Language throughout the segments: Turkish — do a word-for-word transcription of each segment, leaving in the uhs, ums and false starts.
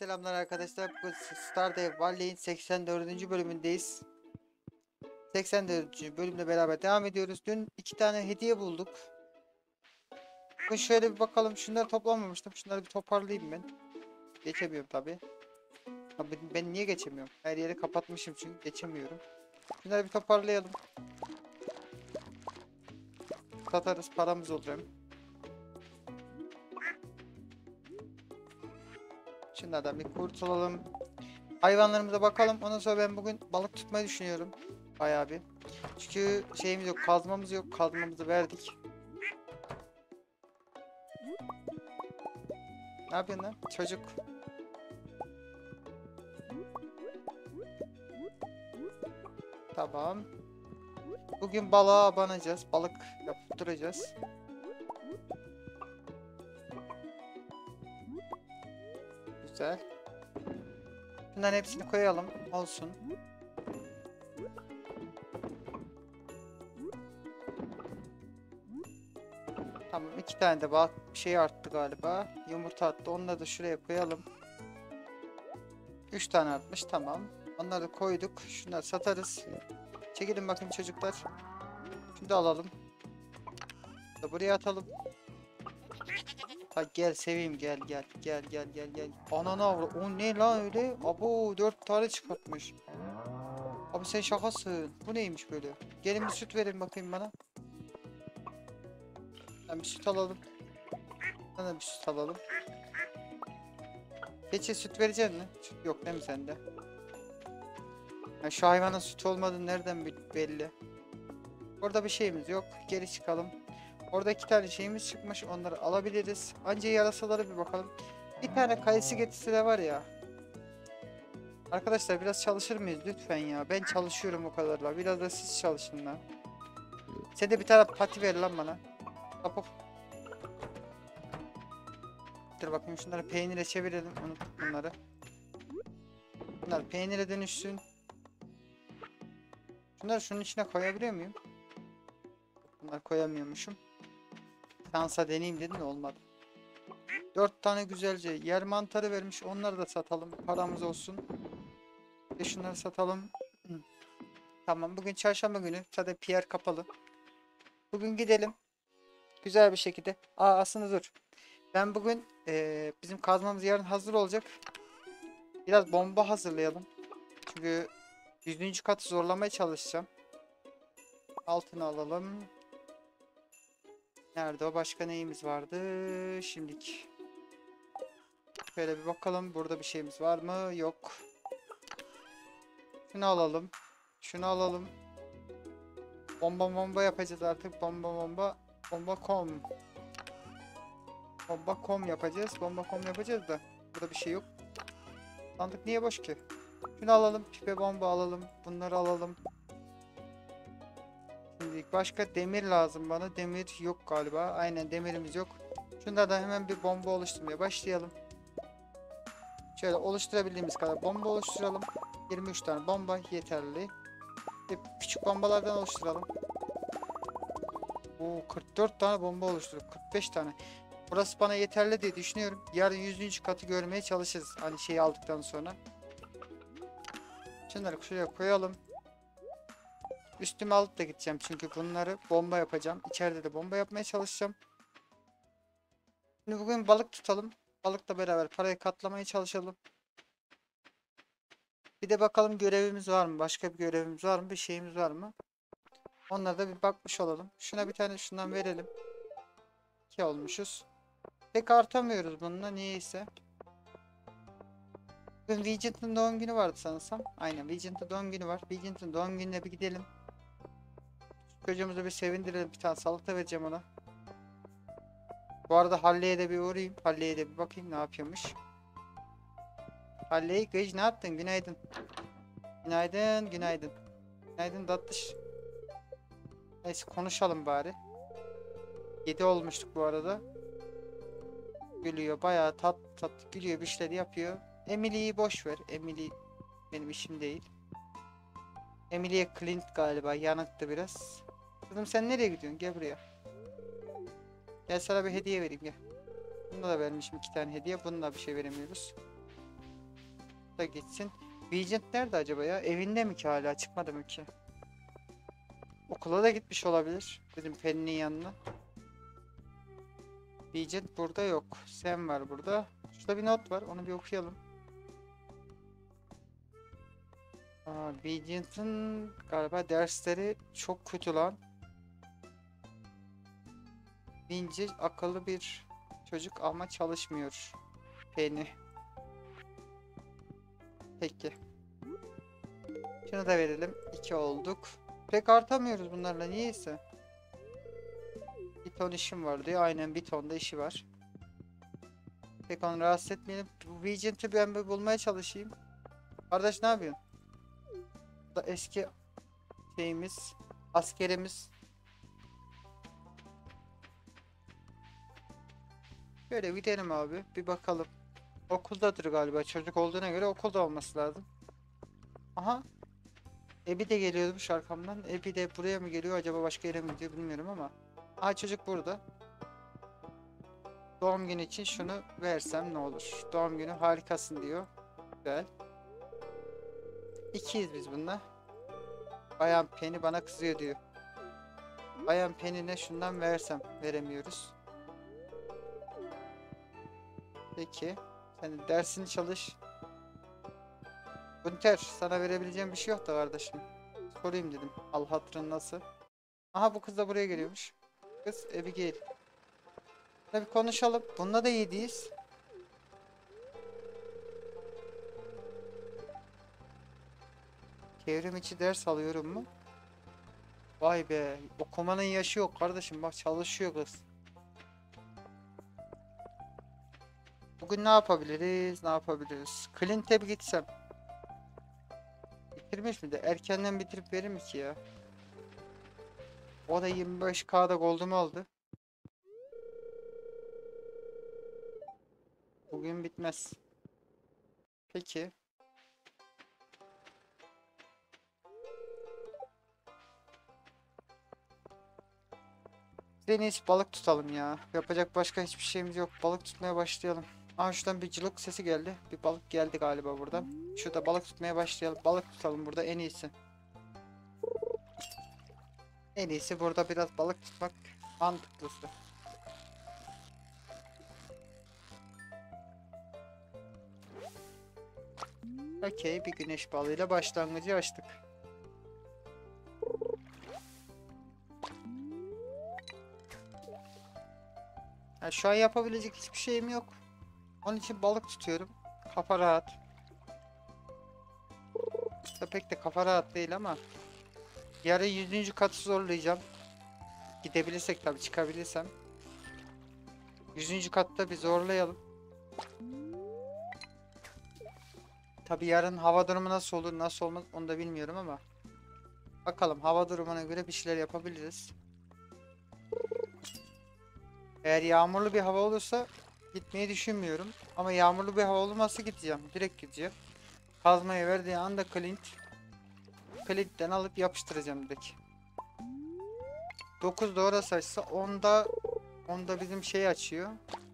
Selamlar arkadaşlar. Bugün Stardew Valley'in seksen dördüncü bölümündeyiz. seksen dördüncü bölümle beraber devam ediyoruz. Dün iki tane hediye bulduk. Bugün şöyle bir bakalım. Şunları toplamamıştım. Şunları bir toparlayayım ben. Geçemiyorum tabi. Abi ben niye geçemiyorum? Her yeri kapatmışım çünkü geçemiyorum. Şunları bir toparlayalım. Satarız, paramız olur hem. Şunlardan bir kurtulalım. Hayvanlarımıza bakalım. Ondan sonra ben bugün balık tutmayı düşünüyorum. Bayağı bir. Çünkü şeyimiz yok, kazmamız yok. Kazmamızı verdik. Ne yapıyorsun lan? Çocuk. Tamam. Bugün balığa abanacağız. Balık yaptıracağız. Güzel. Bunların hepsini koyalım. Olsun. Tamam. iki tane de bak bir şey arttı galiba. Yumurta attı. Onları da şuraya koyalım. üç tane artmış. Tamam. Onları da koyduk. Şunları satarız. Çekilin bakayım çocuklar. Şunu da alalım. Bunu da buraya atalım. Ha gel seveyim gel gel gel gel gel gel. Ananı avra. O ne lan öyle? Abo dört tane çıkartmış. Abi sen şakasın. Bu neymiş böyle? Gelin bir süt verin bakayım bana. Ben bir süt alalım. Sana bir süt alalım. Keçi süt verecek mi? Süt yok değil mi sende? Ya şu hayvanın süt olmadığı nereden belli? Orada bir şeyimiz yok. Geri çıkalım. Orada iki tane şeyimiz çıkmış. Onları alabiliriz. Anca yarasalara bir bakalım. Bir tane kayısı getisi de var ya. Arkadaşlar biraz çalışır mıyız lütfen ya? Ben çalışıyorum o kadarla. Biraz da siz çalışın lan. Sen de bir tane pati ver lan bana. Hop hop. Dur bakayım şunları peynire çevirelim. Unuttuk bunları. Bunlar peynire dönüşsün. Şunları şunun içine koyabiliyor muyum? Bunları koyamıyormuşum. Şansa deneyeyim dedim de olmadı. Dört tane güzelce yer mantarı vermiş. Onları da satalım. Paramız olsun. Ve şunları satalım. Hı. Tamam bugün çarşamba günü. Zaten Pierre kapalı. Bugün gidelim. Güzel bir şekilde. Aa aslında dur. Ben bugün ee, bizim kazmamız yarın hazır olacak. Biraz bomba hazırlayalım. Çünkü yüzüncü katı zorlamaya çalışacağım. Altını alalım. Nerede o? Başka neyimiz vardı? Şimdilik. Şöyle bir bakalım. Burada bir şeyimiz var mı? Yok. Şunu alalım. Şunu alalım. Bomba bomba yapacağız artık. Bomba bomba. Bomba kom. Bomba kom yapacağız. Bomba kom yapacağız da. Burada bir şey yok. Sandık niye boş ki? Şunu alalım. Pipe bomba alalım. Bunları alalım. Şimdi başka demir lazım bana. Demir yok galiba. Aynen demirimiz yok. Şunda da hemen bir bomba oluşturmaya başlayalım. Şöyle oluşturabildiğimiz kadar bomba oluşturalım. yirmi üç tane bomba yeterli. Ve küçük bombalardan oluşturalım. Oo, kırk dört tane bomba oluşturduk. kırk beş tane. Burası bana yeterli diye düşünüyorum. Yarın yüzüncü katı görmeye çalışırız. Hani şeyi aldıktan sonra. Şunları şuraya koyalım. Üstüme alıp da gideceğim. Çünkü bunları bomba yapacağım. İçeride de bomba yapmaya çalışacağım. Şimdi bugün balık tutalım. Balıkla beraber parayı katlamaya çalışalım. Bir de bakalım görevimiz var mı? Başka bir görevimiz var mı? Bir şeyimiz var mı? Onlara da bir bakmış olalım. Şuna bir tane şundan verelim. İki olmuşuz. Pek artamıyoruz bununla niyeyse. Bugün Vigent'ın doğum günü vardı sanırsam. Aynen Vigent'ın doğum günü var. Vigent'ın doğum gününe bir gidelim. Çocuğumuzu bir sevindirelim. Bir tane salata vereceğim ona. Bu arada Halley'e de bir uğrayayım. Halley'e de bir bakayım ne yapıyormuş. Halley Gıcı ne yaptın? Günaydın. Günaydın, günaydın. Günaydın tatlış. Neyse konuşalım bari. yedi olmuştuk bu arada. Gülüyor bayağı tat tat gülüyor bir şeyler yapıyor. Emily'yi boş ver. Emily benim işim değil. Emily'ye Clint galiba yanıktı biraz. Kızım sen nereye gidiyorsun? Gel buraya. Gel sana bir hediye vereyim gel. Bunda da vermişim iki tane hediye. Bununla bir şey veremiyoruz. da gitsin. Vincent nerede acaba ya? Evinde mi ki, hala çıkmadı mı ki? Okula da gitmiş olabilir. Bizim Penny'nin yanına. Vincent burada yok. Sam var burada. Şurada bir not var. Onu bir okuyalım. Aa, Vincent'ın galiba dersleri çok kötü lan. Vincent akıllı bir çocuk ama çalışmıyor. Penny. Peki. Şunu da verelim. İki olduk. Pek artamıyoruz bunlarla niyeyse. Bir ton işim var diyor. Aynen bir ton da işi var. Pek onu rahatsız etmeyelim. Bu Vincent'i ben bir bulmaya çalışayım. Kardeş ne yapıyorsun? Bu da eski şeyimiz. Askerimiz. Böyle gidelim abi. Bir bakalım. Okuldadır galiba. Çocuk olduğuna göre okulda olması lazım. Aha. Ebi de geliyormuş arkamdan. Ebi de buraya mı geliyor acaba, başka yere mi gidiyor bilmiyorum ama. Aha, çocuk burada. Doğum günü için şunu versem ne olur? Doğum günü harikasın diyor. Güzel. İkiyiz biz bununla. Bayan Penny bana kızıyor diyor. Bayan Penny'ne şundan versem. Veremiyoruz. Peki. Sen de dersini çalış. Günter, sana verebileceğim bir şey yok da kardeşim. Sorayım dedim. Al hatırın nasıl? Aha, bu kız da buraya geliyormuş. Kız Abigail. Hadi bir konuşalım. Bununla da iyi değiliz. Çevrim içi ders alıyorum mu? Vay be. Okumanın yaşı yok kardeşim. Bak çalışıyor kız. Bugün ne yapabiliriz? Ne yapabiliriz? Clint'e bir gitsem. Bitirmiş mi de? Erkenden bitirip verir mi ki ya? O da yirmi beş K'da gold'umu aldı. Bugün bitmez. Peki. En iyisi balık tutalım ya. Yapacak başka hiçbir şeyimiz yok. Balık tutmaya başlayalım. Aa, şuradan bir cılık sesi geldi. Bir balık geldi galiba buradan. Şurada balık tutmaya başlayalım. Balık tutalım burada en iyisi. En iyisi burada biraz balık tutmak mantıklısı. Okey, bir güneş balığıyla başlangıcı açtık. Ya şu an yapabilecek hiçbir şeyim yok. Onun için balık tutuyorum. Kafa rahat. İşte pek de kafa rahat değil ama yarın yüzüncü katı zorlayacağım. Gidebilirsek tabii, çıkabilirsem. yüzüncü katta bir zorlayalım. Tabii yarın hava durumu nasıl olur nasıl olmaz onu da bilmiyorum ama bakalım, hava durumuna göre bir şeyler yapabiliriz. Eğer yağmurlu bir hava olursa gitmeyi düşünmüyorum. Ama yağmurlu bir hava olmazsa gideceğim. Direkt gideceğim. Kazmayı verdiği anda Clint. Clint'ten alıp yapıştıracağım direkt. dokuz doğru saçsa onda onda bizim şey açıyor.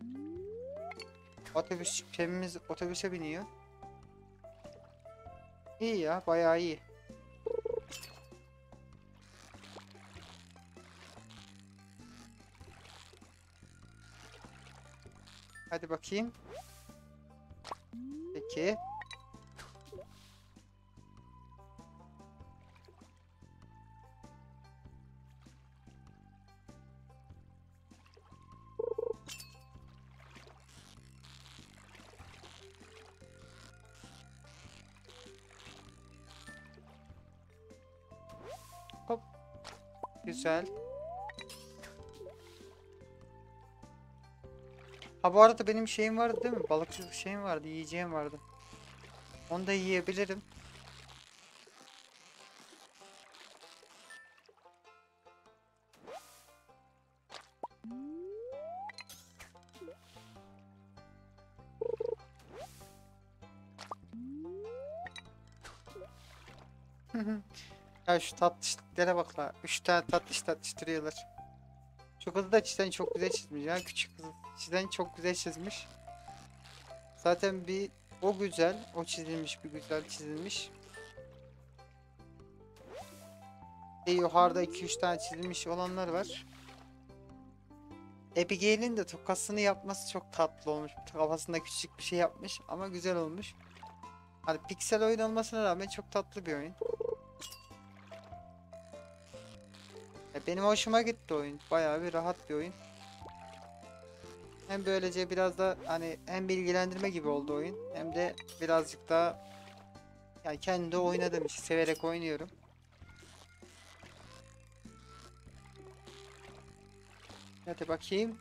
Otobüs şemimiz otobüse biniyor. İyi ya, bayağı iyi. Hadi bakayım. Peki. Hop. Güzel. Ha, bu arada benim şeyim vardı değil mi? Balıkçılık şeyim vardı, yiyeceğim vardı. Onu da yiyebilirim. Ya şu tatlışlıklara bak la. Üç tane tatlış tatlıştırıyorlar. Şu kızı da cidden çok güzel çizmiş ya. Küçük kız cidden çok güzel çizmiş. Zaten bir O güzel. O çizilmiş, bir güzel çizilmiş. E, yukarıda iki üç tane çizilmiş olanlar var. Abigail'in de tokasını yapması çok tatlı olmuş. Kafasında küçük bir şey yapmış ama güzel olmuş. Hani piksel oyun olmasına rağmen çok tatlı bir oyun. Ya benim hoşuma gitti oyun. Bayağı bir rahat bir oyun. Hem böylece biraz da hani hem bilgilendirme gibi oldu oyun. Hem de birazcık daha yani kendi de oynadım işte severek oynuyorum. Hadi bakayım.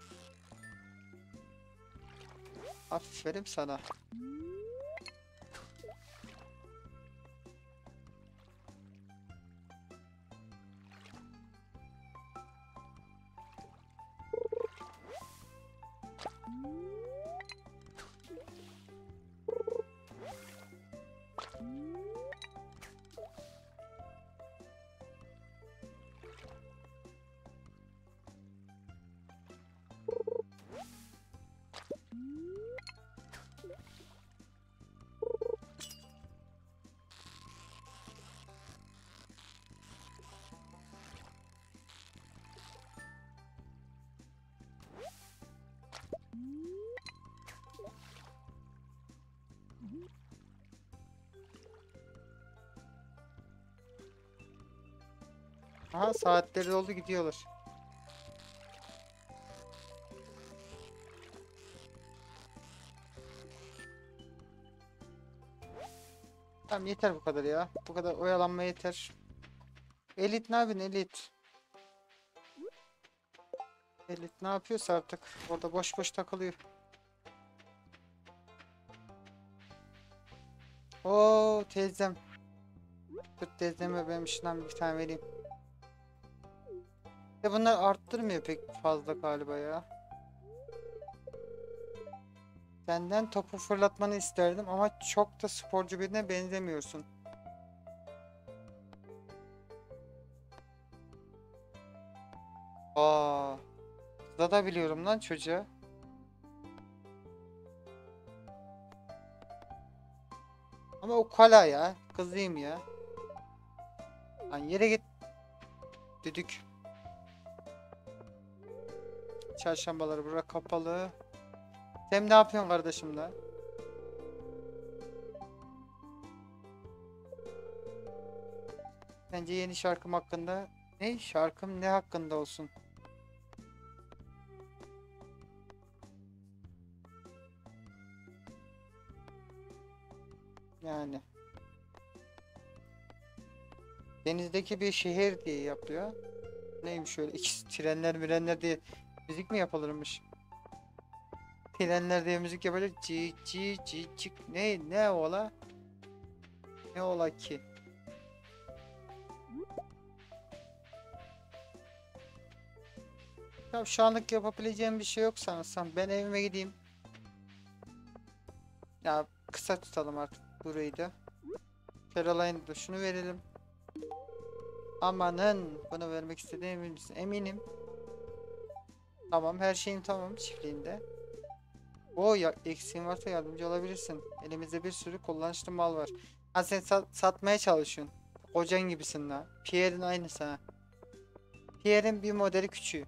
Aferin sana. Aha, saatleri oldu, gidiyorlar. Tamam, yeter bu kadar ya. Bu kadar oyalanma yeter. Elit ne yapıyorsun Elit? Elit ne yapıyorsa artık orada boş boş takılıyor. Oo teyzem. Dur teyzeme ben şundan bir tane vereyim. Ya bunlar arttırmıyor pek fazla galiba ya. Senden topu fırlatmanı isterdim ama çok da sporcu birine benzemiyorsun. Aa, da biliyorum lan çocuğa. Ama o kala ya. Kızıyım ya. Lan yere git düdük. Çarşambaları bura kapalı. Sen ne yapıyorsun kardeşim la? Bence yeni şarkım hakkında ne? Şarkım ne hakkında olsun? Yani denizdeki bir şehir diye yapıyor. Neymiş öyle ikisi trenler mirenler diye müzik mi yapılırmış? Trenler diye müzik yapacak. Cik cik cik cik. Ne ne ola? Ne ola ki? Ya şu anlık yapabileceğim bir şey yok sanırsam. Ben evime gideyim. Ya kısa tutalım artık burayı da. Caroline'a da şunu verelim. Amanın bunu vermek istediğine emin misin? Eminim. Tamam, her şeyin tamam çiftliğinde. O ya eksiğin varsa yardımcı olabilirsin. Elimizde bir sürü kullanışlı mal var. Ha sen sat- satmaya çalışıyorsun. Kocan gibisin la. Pierre'in aynısı ha. Pierre'in bir modeli küçüğü.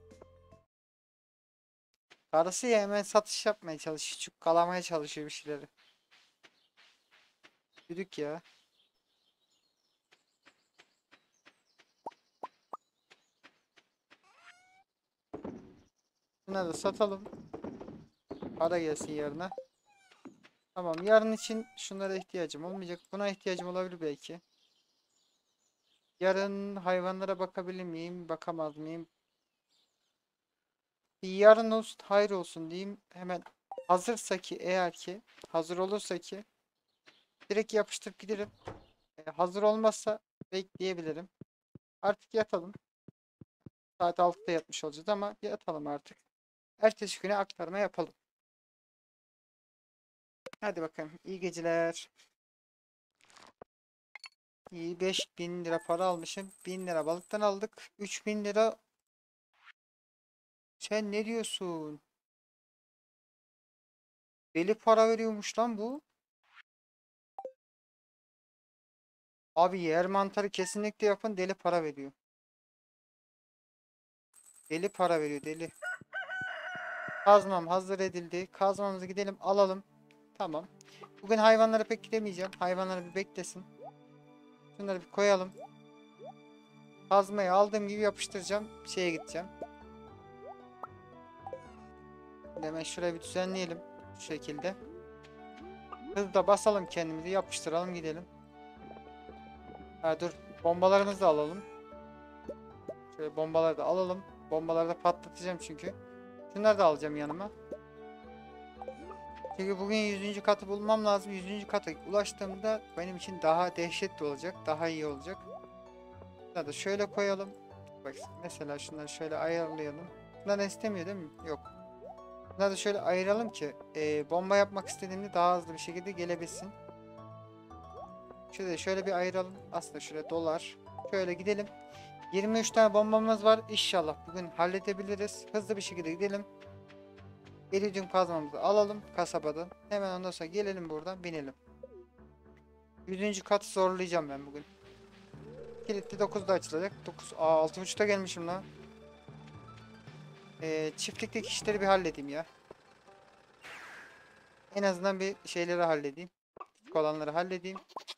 Karısı ya hemen satış yapmaya çalışıyor. Çukkalamaya çalışıyor bir şeyleri. Düdük ya. Bunları da satalım. Para gelsin yarına. Tamam, yarın için şunlara ihtiyacım olmayacak. Buna ihtiyacım olabilir belki. Yarın hayvanlara bakabilir miyim? Bakamaz mıyım? Bir yarın olsun, hayır olsun diyeyim. Hemen hazırsa ki eğer ki hazır olursa ki direkt yapıştırıp giderim. E, hazır olmazsa bekleyebilirim. Artık yatalım. Saat altıda yatmış olacağız ama yatalım artık. Ertesi güne aktarma yapalım. Hadi bakalım. İyi geceler. İyi, beş bin lira para almışım. bin lira balıktan aldık. üç bin lira. Sen ne diyorsun? Deli para veriyormuş lan bu. Abi yer mantarı kesinlikle yapın, deli para veriyor. Deli para veriyor deli. Kazmam hazır edildi. Kazmamızı gidelim alalım. Tamam. Bugün hayvanlara pek gidemeyeceğim. Hayvanları bir beklesin. Şunları bir koyalım. Kazmayı aldığım gibi yapıştıracağım. Şeye gideceğim. Şimdi hemen şurayı bir düzenleyelim. Şu şekilde. Hızla basalım kendimizi. Yapıştıralım gidelim. Ha dur. Bombalarımızı da alalım. Şöyle bombaları da alalım. Bombaları da patlatacağım çünkü. Şunları da alacağım yanıma. Çünkü bugün yüzüncü katı bulmam lazım. yüzüncü kata ulaştığımda benim için daha dehşetli olacak. Daha iyi olacak. Bunları da şöyle koyalım. Bak mesela şunları şöyle ayarlayalım. Bunları istemiyor değil mi? Yok. Bunları da şöyle ayıralım ki e, bomba yapmak istediğimde daha hızlı bir şekilde gelebilsin. Şöyle şöyle bir ayıralım. Aslında şöyle dolar. Şöyle gidelim. yirmi üç tane bombamız var. İnşallah bugün halledebiliriz. Hızlı bir şekilde gidelim. İridium kazmamızı alalım kasabadan. Hemen ondan sonra gelelim buradan binelim. yüzüncü katı zorlayacağım ben bugün. Kilitli dokuzda açılacak. dokuz. Aa altı buçukta gelmişim lan. Ee, çiftlikteki işleri bir halledeyim ya. En azından bir şeyleri halledeyim. Küçük olanları halledeyim.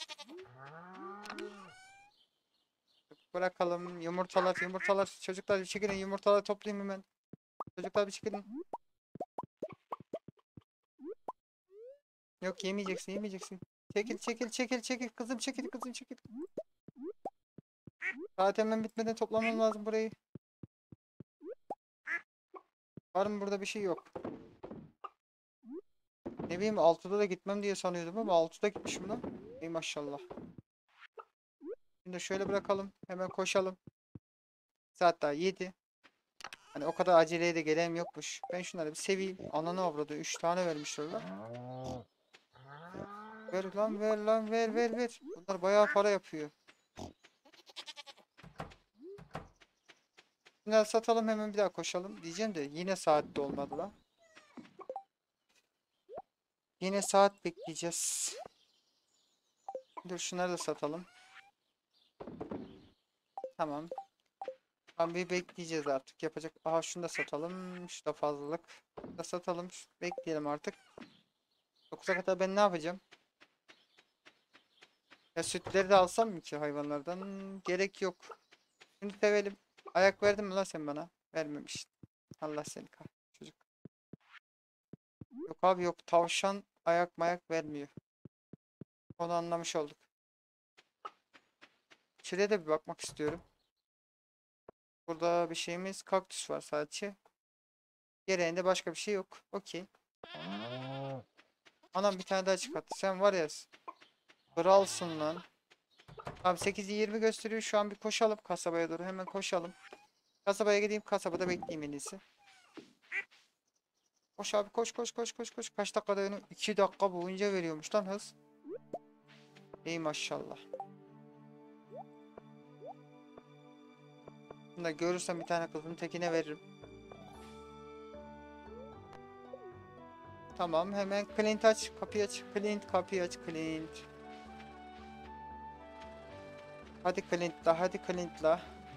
Bırakalım. Yumurtalar yumurtalar. Çocuklar bir çekilin. Yumurtaları toplayayım hemen. Çocuklar bir çekilin. Yok yemeyeceksin yemeyeceksin. Çekil çekil çekil çekil. Kızım çekil kızım çekil. Saat hemen bitmeden toplamam lazım burayı. Var mı burada bir şey yok. Ne bileyim altıda da gitmem diye sanıyordum ama altıda gitmişim lan. Ey maşallah. Şimdi şöyle bırakalım. Hemen koşalım. Saat daha yedi. Hani o kadar aceleye de gelen yokmuş. Ben şunları bir seveyim. Ananı avradı. üç tane vermişler lan. Ver lan ver lan ver ver ver. Bunlar bayağı para yapıyor. Bunları satalım hemen bir daha koşalım. Diyeceğim de yine saatte olmadı lan. Yine saat bekleyeceğiz. Dur şunları da satalım. Tamam. Tam bir bekleyeceğiz artık. Yapacak. Aha şunu da satalım. Şu da fazlalık. Şunu da satalım. Bekleyelim artık. dokuza kadar ben ne yapacağım? Ya sütleri de alsam mı ki hayvanlardan? Gerek yok. Şimdi sevelim. Ayak verdin mi lan sen bana? Vermemiştin. Allah seni kah çocuk. Yok abi yok. Tavşan ayak mayak vermiyor. Onu anlamış olduk. Şuraya da bir bakmak istiyorum. Burada bir şeyimiz kaktüs var sadece. Gereğinde başka bir şey yok. Okey. Anam bir tane daha çıkarttı. Sen var ya. Kralsın lan. Tamam sekizi yirmi gösteriyor. Şu an bir koşalım kasabaya doğru. Hemen koşalım. Kasabaya gideyim. Kasabada bekleyeyim en iyisi. Koş abi koş koş koş koş koş. Kaç dakikada onu? iki dakika boyunca veriyormuş lan hız. İyi maşallah. Bunu da görürsem bir tane kızın tekine veririm. Tamam hemen Clint aç. Kapıyı aç. Clint kapıyı aç. Clint. Hadi Clint'la. Hadi Clint'la.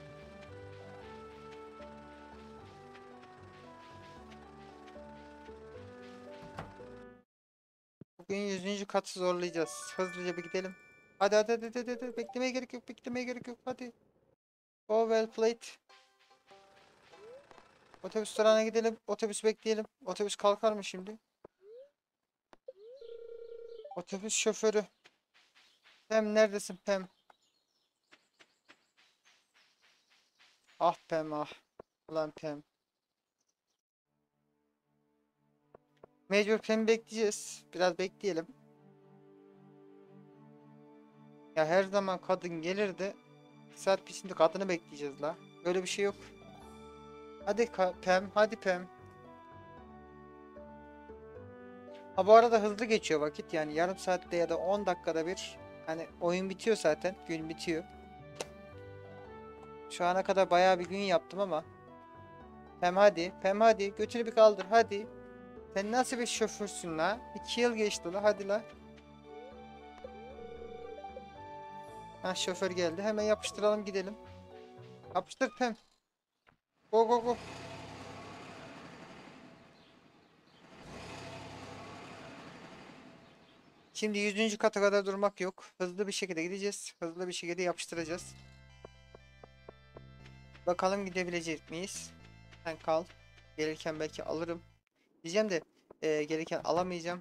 Bugün yüzüncü katı zorlayacağız. Hızlıca bir gidelim. Hadi hadi hadi hadi, hadi. Beklemeye gerek yok. Beklemeye gerek yok. Hadi. Oh well played. Otobüs durağına gidelim. Otobüs bekleyelim. Otobüs kalkar mı şimdi? Otobüs şoförü. Pem neredesin Pem? Ah Pem ah. Ulan Pem. Mecbur Pem'i bekleyeceğiz. Biraz bekleyelim. Ya her zaman kadın gelir de bir saat şimdi kadını bekleyeceğiz la. Böyle bir şey yok. Hadi Ka- Pem, hadi Pem. Ha bu arada hızlı geçiyor vakit yani yarım saatte ya da on dakikada bir hani oyun bitiyor zaten, gün bitiyor. Şu ana kadar bayağı bir gün yaptım ama Pem hadi, Pem hadi götünü bir kaldır hadi. Sen nasıl bir şoförsün la? iki yıl geçti la hadi la. Ha, şoför geldi. Hemen yapıştıralım gidelim. Yapıştır Pem. Go go go. Şimdi yüzüncü kata kadar durmak yok. Hızlı bir şekilde gideceğiz. Hızlı bir şekilde yapıştıracağız. Bakalım gidebilecek miyiz? Sen kal. Gelirken belki alırım. Diyeceğim de e, gelirken alamayacağım.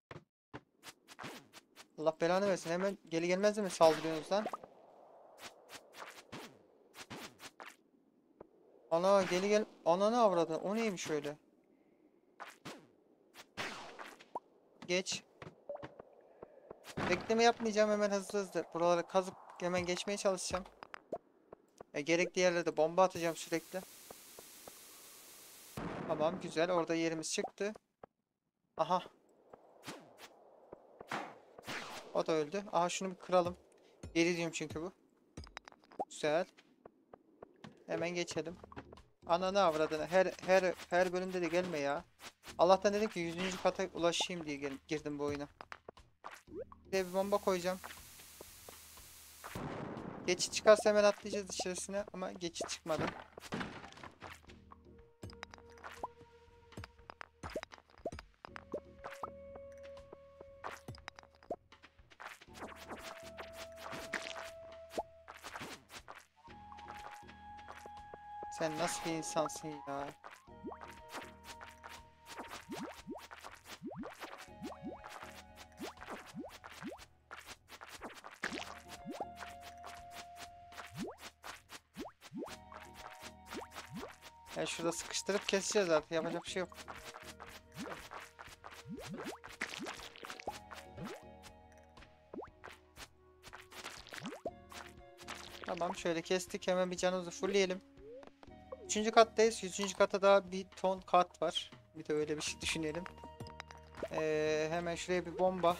Allah belanı versin. Hemen geri gelmez mi saldırıyorsunuz lan? Ana geri gel. Ananı avradın. O neymiş öyle? Geç. Bekleme yapmayacağım. Hemen hızlı hızlı. Buraları kazıp hemen geçmeye çalışacağım. E, gerekli yerlerde bomba atacağım sürekli. Tamam güzel. Orada yerimiz çıktı. Aha. O da öldü. Aha şunu bir kıralım. İridium çünkü bu. Güzel. Hemen geçelim. Ananı avradını. Her her her bölümde de gelme ya. Allah'tan dedim ki yüzüncü kata ulaşayım diye gel- girdim bu oyuna. Bir de bir bomba koyacağım. Geçit çıkarsa hemen atlayacağız içerisine ama geçit çıkmadı. Sen nasıl bir insansın ya? Ya şurada sıkıştırıp keseceğiz artık. Yapacak bir şey yok. Tamam şöyle kestik. Hemen bir canımızı fullleyelim. Üçüncü kattayız. Yüzüncü kata daha bir ton kat var. Bir de öyle bir şey düşünelim. Ee, hemen şuraya bir bomba.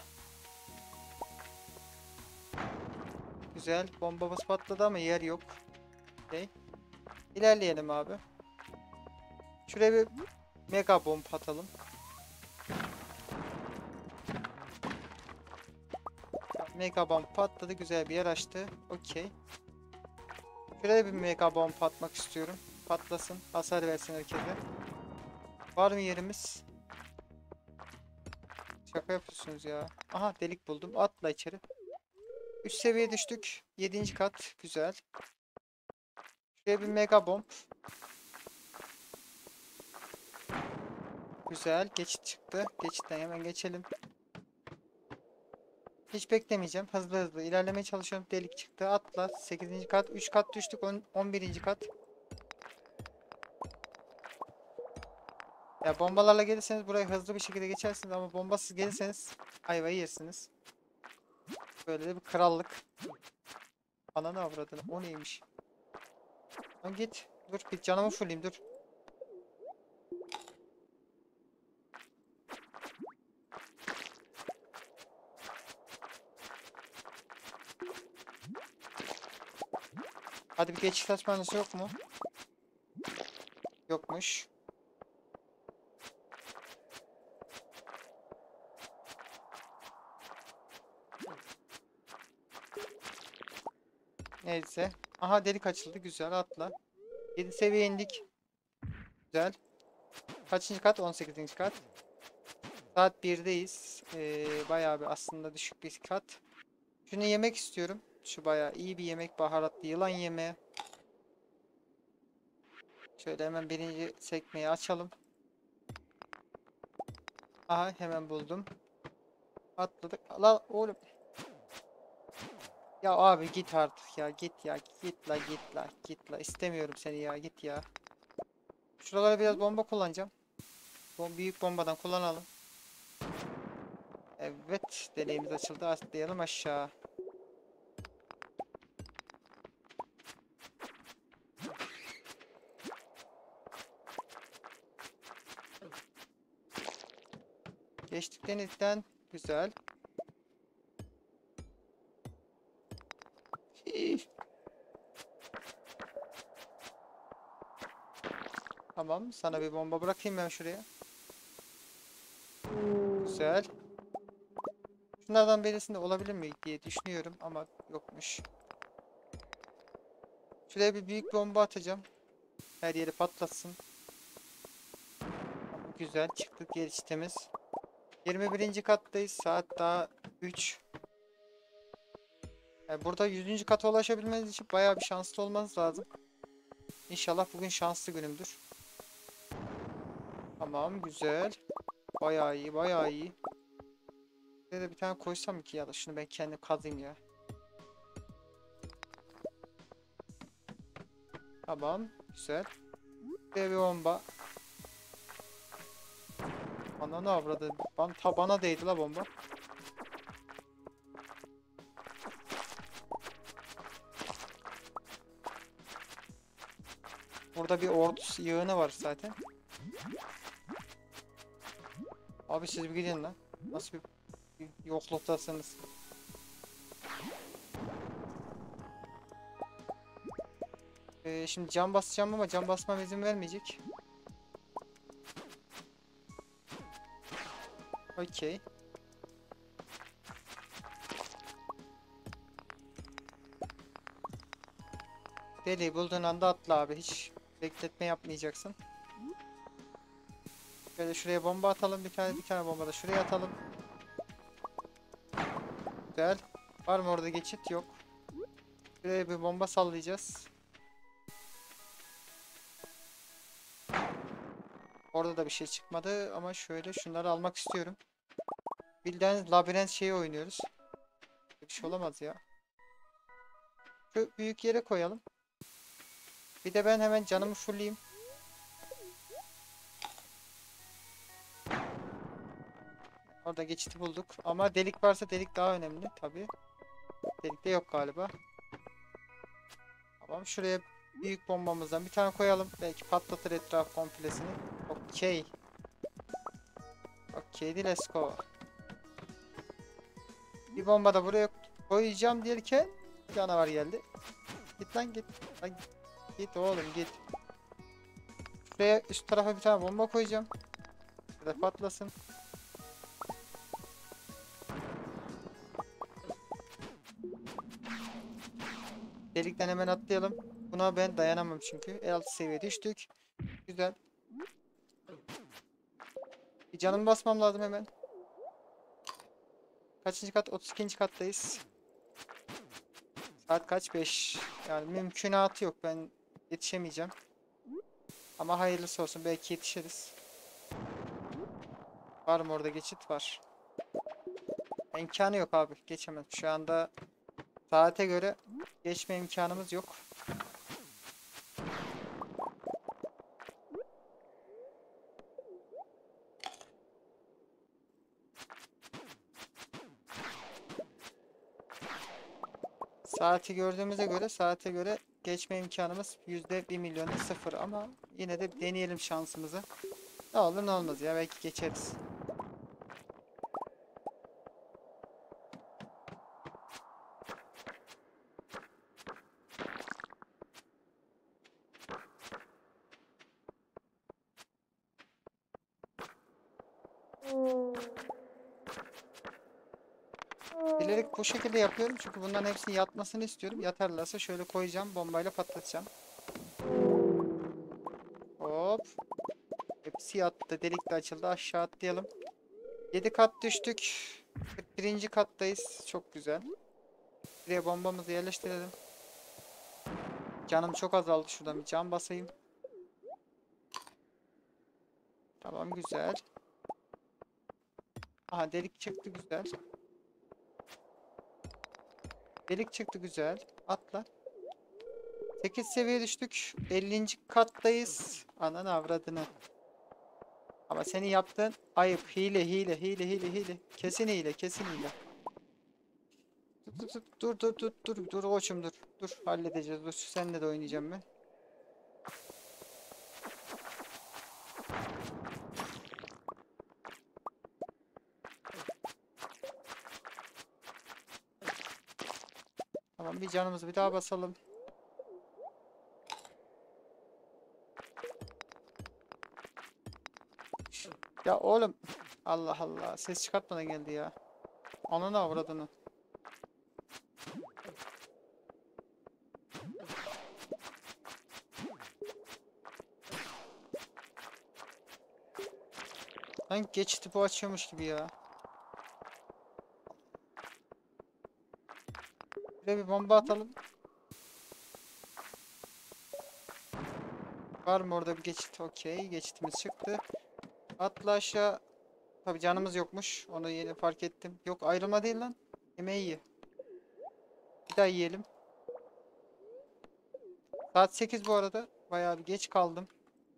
Güzel. Bombamız patladı ama yer yok. Okay. İlerleyelim abi. Şuraya bir mega bomb atalım. Mega bomb patladı. Güzel bir yer açtı. Okey. Şuraya bir mega bomb atmak istiyorum. Patlasın. Hasar versin herkese. Var mı yerimiz? Şaka yapıyorsunuz ya. Aha delik buldum. Atla içeri. üç seviye düştük. yedinci kat. Güzel. Şuraya bir mega bomb. Güzel. Geçit çıktı. Geçitten hemen geçelim. Hiç beklemeyeceğim. Hızlı hızlı ilerlemeye çalışıyorum. Delik çıktı. Atla. sekizinci kat. üç kat düştük. on birinci kat. Ya bombalarla gelirseniz burayı hızlı bir şekilde geçersiniz ama bombasız gelirseniz ayvayı yersiniz. Böyle de bir krallık. Ananı avradını. O neymiş? Lan git. Dur bir canımı fulleyim dur. Hadi bir geçiş açmanız yok mu? Yokmuş. Neyse. Aha delik açıldı. Güzel atla. yedi seviye indik. Güzel. Kaçıncı kat? on sekizinci kat. Saat birdeyiz. Ee, bayağı bir aslında düşük bir kat. Şunu yemek istiyorum. Şu bayağı iyi bir yemek. Baharatlı yılan yemeği. Şöyle hemen birinci sekmeyi açalım. Aha hemen buldum. Atladık. La oğlum. Ya abi git artık ya. Git ya. Git la git la. Git la. İstemiyorum seni ya. Git ya. Şuralara biraz bomba kullanacağım. Bu büyük bombadan kullanalım. Evet. Deliğimiz açıldı. Atlayalım aşağı. Geçtik denizden. Güzel. Tamam. Sana bir bomba bırakayım ben şuraya. Güzel. Şunlardan birisinde olabilir mi diye düşünüyorum ama yokmuş. Şuraya bir büyük bomba atacağım. Her yeri patlatsın. Tamam, güzel çıktık, yer içi temiz. yirmi birinci kattayız. Saat daha üç. Yani burada yüzüncü kata ulaşabilmeniz için bayağı bir şanslı olmanız lazım. İnşallah bugün şanslı günümdür. Tamam, güzel. Bayağı iyi, bayağı iyi. Buraya da bir tane koysam ki, ya da şunu ben kendim kazayım ya. Tamam, güzel. Buraya bir bomba. Ananı avradı. Ban tabana değdi la bomba. Burada bir ordu yığını var zaten. Abi siz bir gidin lan. Nasıl bir, bir yokluktasınız? Ee, şimdi cam basacağım ama cam basmam izin vermeyecek. Okey. Deliği bulduğun anda atla abi. Hiç bekletme yapmayacaksın. Böyle şuraya bomba atalım. Bir tane bir tane bomba da şuraya atalım. Güzel. Var mı orada geçit? Yok. Şuraya bir bomba sallayacağız. Orada da bir şey çıkmadı ama şöyle şunları almak istiyorum. Bildiğiniz labirent şeyi oynuyoruz. Bir şey olamaz ya. Şu büyük yere koyalım. Bir de ben hemen canımı fullleyeyim. Orada geçiti bulduk. Ama delik varsa delik daha önemli tabii. Delik de yok galiba. Tamam, şuraya büyük bombamızdan bir tane koyalım. Belki patlatır etraf komplesini. Okey. Okey, let's go. Bir bomba da buraya koyacağım derken canavar geldi. Git lan git. Lan git. Git oğlum git. Şuraya üst tarafa bir tane bomba koyacağım. Burada patlasın. Delikten hemen atlayalım. Buna ben dayanamam çünkü. E altı seviye düştük. Güzel. Bir canımı basmam lazım hemen. Kaçıncı kat? otuz ikinci kattayız. Saat kaç? beş. Yani mümkünatı yok. Ben yetişemeyeceğim. Ama hayırlısı olsun. Belki yetişiriz. Var mı orada geçit? Var. İmkanı yok abi. Geçemem. Şu anda saate göre geçme imkanımız yok. Saati gördüğümüze göre saate göre geçme imkanımız yüzde bir milyonda sıfır ama yine de deneyelim şansımızı. Ne olur ne olmaz ya, belki geçeriz. Bilerek bu şekilde yapıyorum çünkü bunların hepsini yatmasını istiyorum. Yatarlarsa şöyle koyacağım, bombayla patlatacağım. Hop. Hepsi yattı. Delik de açıldı. Aşağı atlayalım. yedi kat düştük. kırk birinci kattayız. Çok güzel. Buraya bombamızı yerleştirelim. Canım çok azaldı. Şuradan bir can basayım. Tamam, güzel. Aha, delik çıktı, güzel. Delik çıktı, güzel. Atla. sekiz seviye düştük. ellinci kattayız. Ananı avradını. Ama senin yaptığın ayıp. Hile hile hile hile hile. Kesin hile kesin hile. Dur dur dur dur dur dur dur koçum dur. Dur halledeceğiz. Dur seninle de oynayacağım ben. Tamam, bir canımızı bir daha basalım. Ya oğlum. Allah Allah. Ses çıkartmadan geldi ya. Ananı avradını. Sanki geçiti bu açıyormuş gibi ya. Şuraya bir bomba atalım. Var mı orada bir geçit? Okey. Geçitimiz çıktı. Atla aşağı. Tabii canımız yokmuş. Onu yeni fark ettim. Yok, ayrılma değil lan. Yemeği ye. Bir daha yiyelim. Saat sekiz bu arada. Bayağı bir geç kaldım.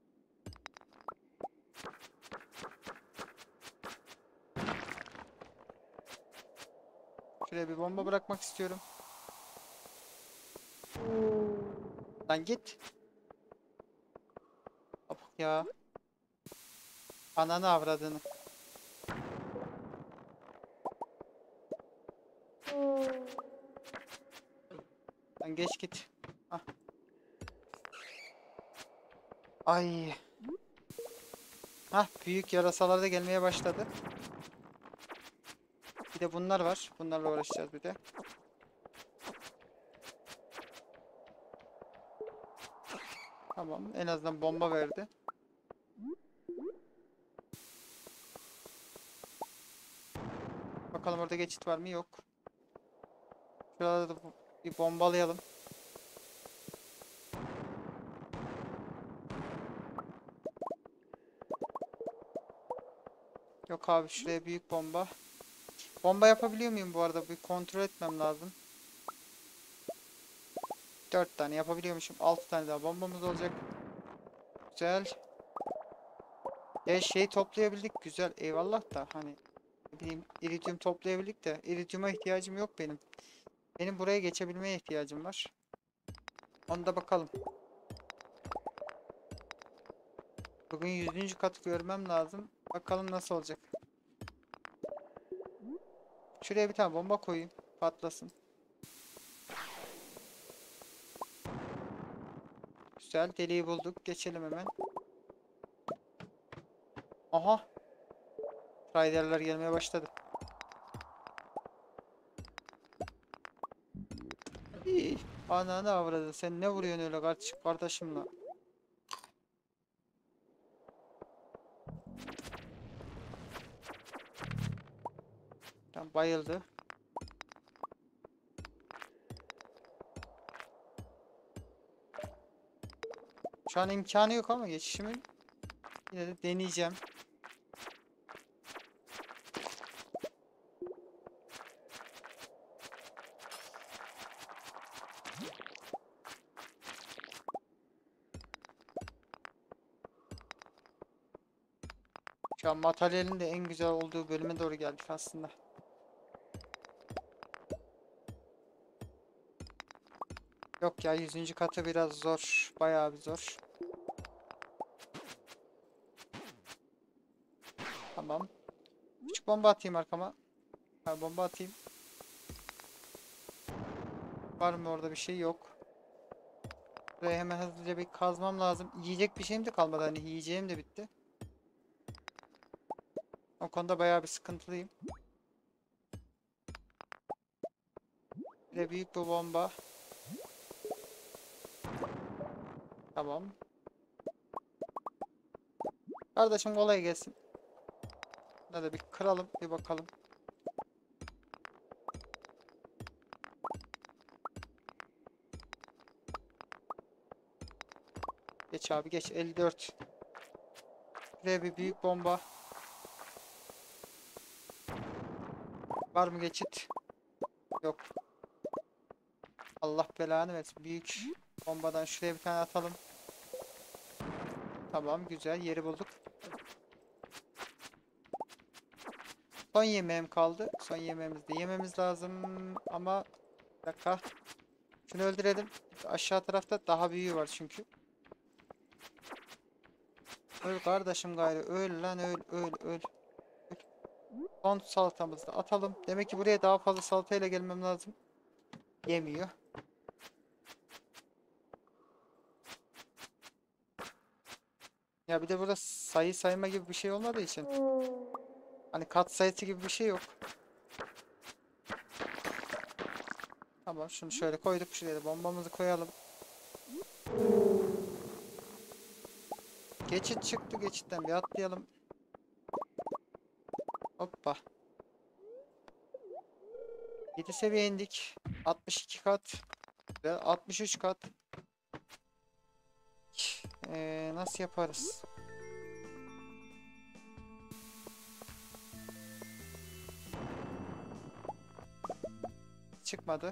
Şuraya bir bomba bırakmak istiyorum. Lan git. Hop ya. Ananı avradını. Lan geç git. Ah. Ay. Hah, büyük yarasalar da gelmeye başladı. Bir de bunlar var. Bunlarla uğraşacağız bir de. Tamam. En azından bomba verdi. Bakalım orada geçit var mı? Yok. Şurada da bir bombalayalım. Yok abi, şuraya büyük bomba. Bomba yapabiliyor muyum bu arada? Bir kontrol etmem lazım. dört tane yapabiliyormuşum. altı tane daha bombamız olacak. Güzel. Ya şey toplayabildik. Güzel. Eyvallah da hani ne bileyim, iridium toplayabildik de iridium'a ihtiyacım yok benim. Benim buraya geçebilmeye ihtiyacım var. Onu da bakalım. Bugün yüzüncü katı görmem lazım. Bakalım nasıl olacak. Şuraya bir tane bomba koyayım. Patlasın. Güzel. Deliği bulduk. Geçelim hemen. Aha. Rider'lar gelmeye başladı. İyi. Ananı avradı. Sen ne vuruyorsun öyle kardeş kardeşimle? Tam bayıldı. Şu an imkanı yok ama geçişimin. Yine de deneyeceğim. Şu an materyalin de en güzel olduğu bölüme doğru geldik aslında. Yok ya, yüzüncü katı biraz zor. Bayağı bir zor. Tamam. Küçük bomba atayım arkama. Ha, bomba atayım. Var mı orada bir şey? Yok. Buraya hemen hızlıca bir kazmam lazım. Yiyecek bir şeyim de kalmadı. Hani yiyeceğim de bitti. O konuda bayağı bir sıkıntılıyım. Bir de büyük bir bomba. Tamam. Kardeşim kolay gelsin. Hadi bir kıralım, bir bakalım. Geç abi geç. elli dört. Buraya bir büyük bomba. Var mı geçit? Yok. Allah belanı versin. Büyük bombadan şuraya bir tane atalım. Tamam, güzel. Yeri bulduk. Son yemeğim kaldı. Son yemeğimizi de yememiz lazım. Ama bir dakika. Şunu öldürelim. Aşağı tarafta daha büyüğü var çünkü. Öl kardeşim gayrı. Öl lan, öl öl öl. Son salatamızı da atalım. Demek ki buraya daha fazla salatayla gelmem lazım. Yemiyor. Ya bir de burada sayı sayma gibi bir şey olmadığı için. Hani kat sayısı gibi bir şey yok. Tamam, şunu şöyle koyduk. Şuraya da bombamızı koyalım. Geçit çıktı. Geçitten bir atlayalım. Hoppa. yedi seviye indik. altmış iki kat ve altmış üç kat. Ee, nasıl yaparız? Çıkmadı.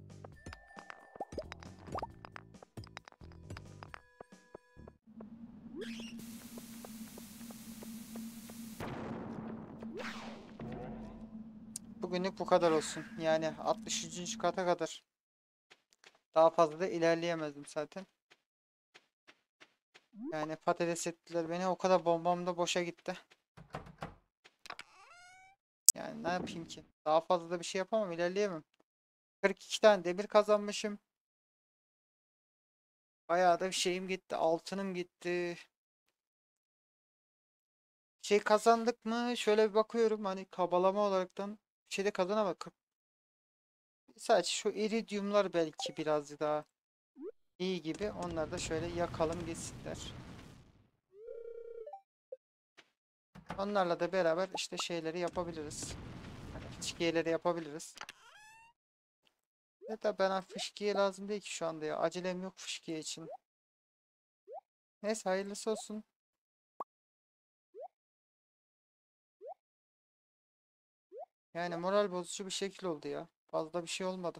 Bugünlük bu kadar olsun. Yani altmış üçüncü kata kadar. Daha fazla da ilerleyemezdim zaten. Yani patates ettiler beni. O kadar bombam da boşa gitti. Yani ne yapayım ki? Daha fazla da bir şey yapamam. İlerleyemem. kırk iki tane demir kazanmışım. Bayağı da bir şeyim gitti. Altınım gitti. Şey kazandık mı? Şöyle bir bakıyorum. Hani kabalama olaraktan bir şey de kazanamadık. Sadece şu iridiumlar belki biraz daha iyi gibi. Onları da şöyle yakalım gitsinler. Onlarla da beraber işte şeyleri yapabiliriz. Hani fıskiyeleri yapabiliriz. Ya da bana fıskiye lazım değil ki şu anda ya. Acelem yok fıskiye için. Neyse hayırlısı olsun. Yani moral bozucu bir şekil oldu ya. Fazla bir şey olmadı.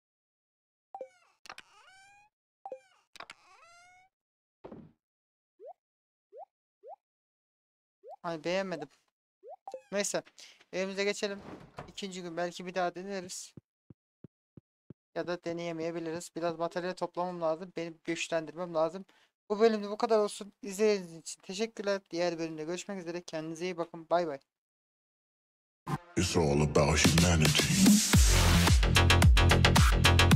Ay beğenmedim. Neyse. Evimize geçelim. İkinci gün belki bir daha deneriz. Ya da deneyemeyebiliriz. Biraz materyal toplamam lazım. Benim güçlendirmem lazım. Bu bölümde bu kadar olsun. İzlediğiniz için teşekkürler. Diğer bölümde görüşmek üzere. Kendinize iyi bakın. Bay bay. It's all about humanity.